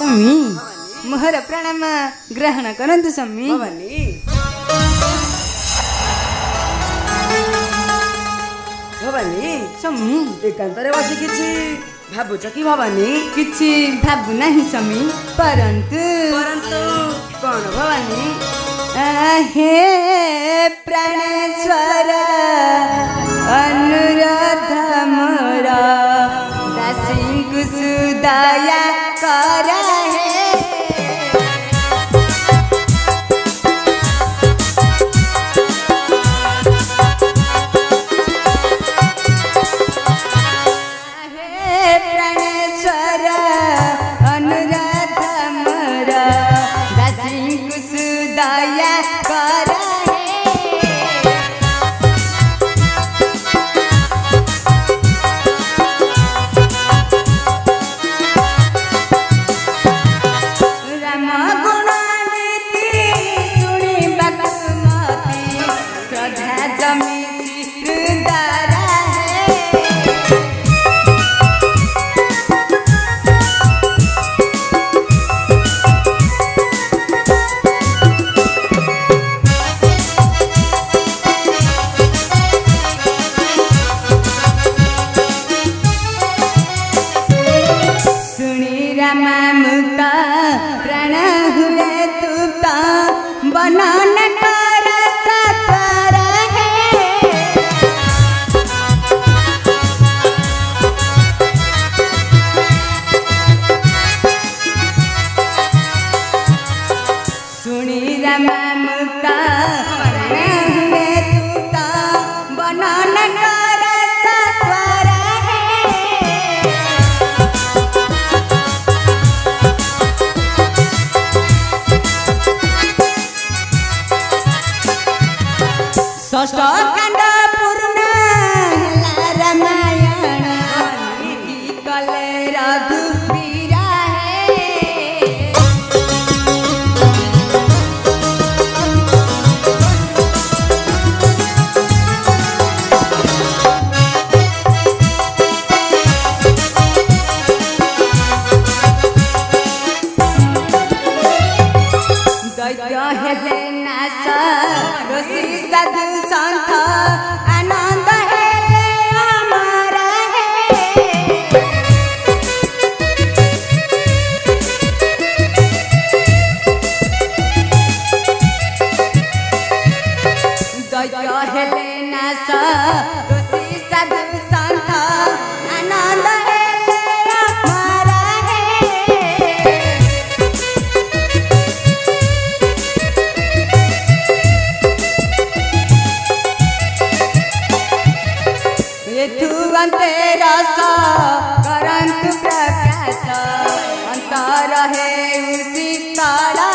स्वामी मोहर प्रणाम ग्रहण करंतु स्वामी। भवानी भवानी स्वामी एकांतरे बसी किछि भाबुछ कि भवानी? किछि भाबु नाही स्वामी, परंतु कौन भवानी? हे प्राणेश्वर अनुराध मोर दासी कुसुदया कर षष्ठकांड पूर्ण रामायण कले रघुवीरा दैत्य हेले नाश ऋषि साधु संत आनंद हेले अमर दैत्य हेले नाश ऋषि साधु संत आनंद हेले अमर अंते रस करंतु प्रकाश अंतर है उसी काला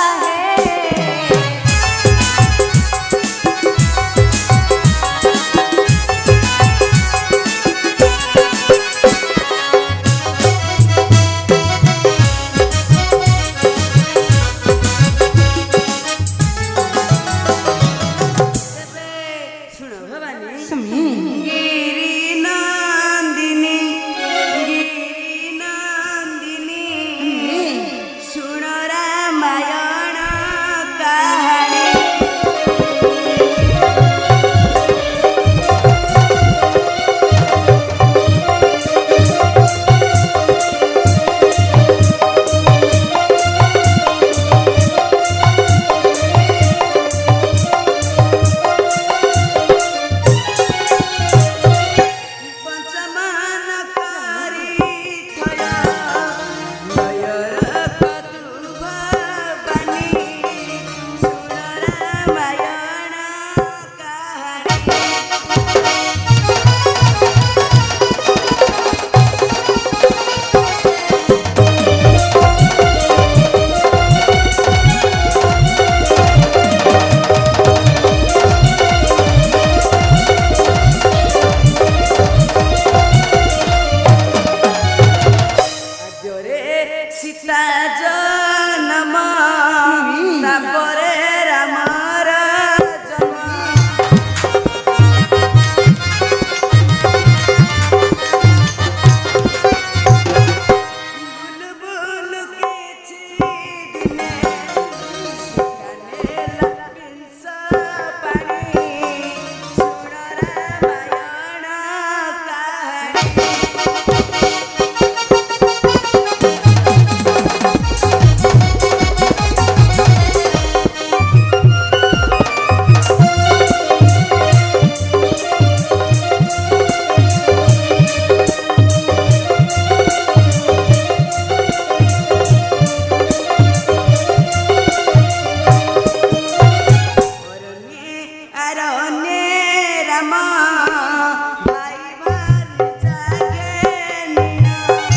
राम भाई भार जागे निया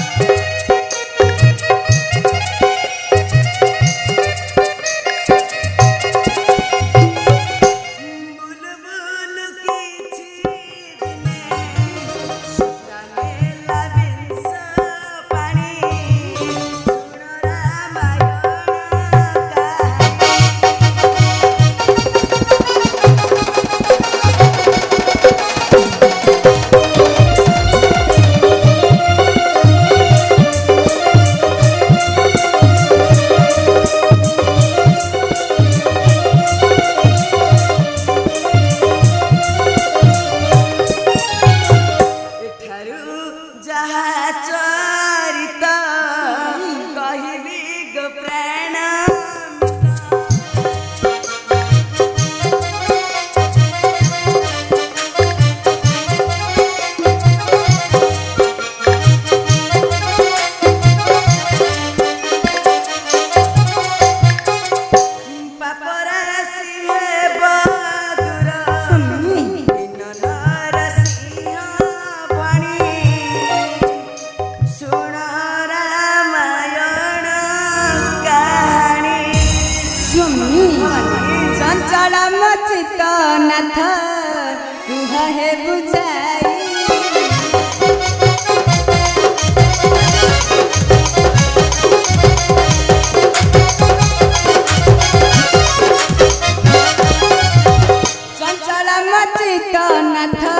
बुलबुल किछि दिने सुताने लाबिंस पानी सुण रामायण जहा चरित कहबी गो प्राण पापरासी हे बदुर चंचल मचित नाथ कुह हे बुझाई चंचल मचित नाथ